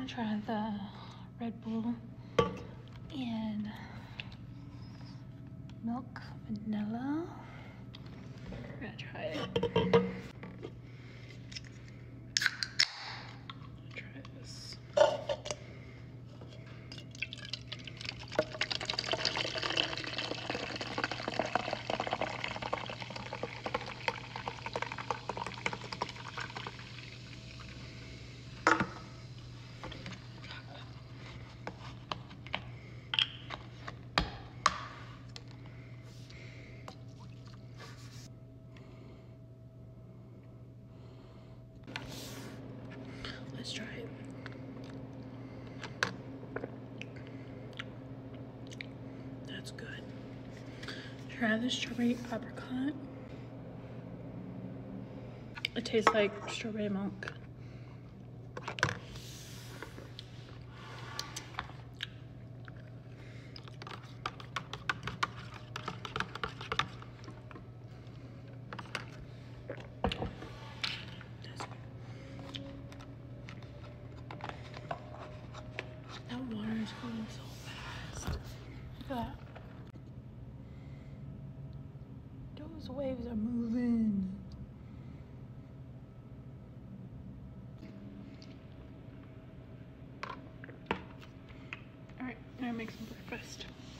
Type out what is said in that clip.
gonna try the Red Bull and milk vanilla. We're gonna try it. Try this. Let's try it. That's good. Try the strawberry apricot. It tastes like strawberry milk. That water is going so fast. Look at that. Those waves are moving. Alright, I'm gonna make some breakfast.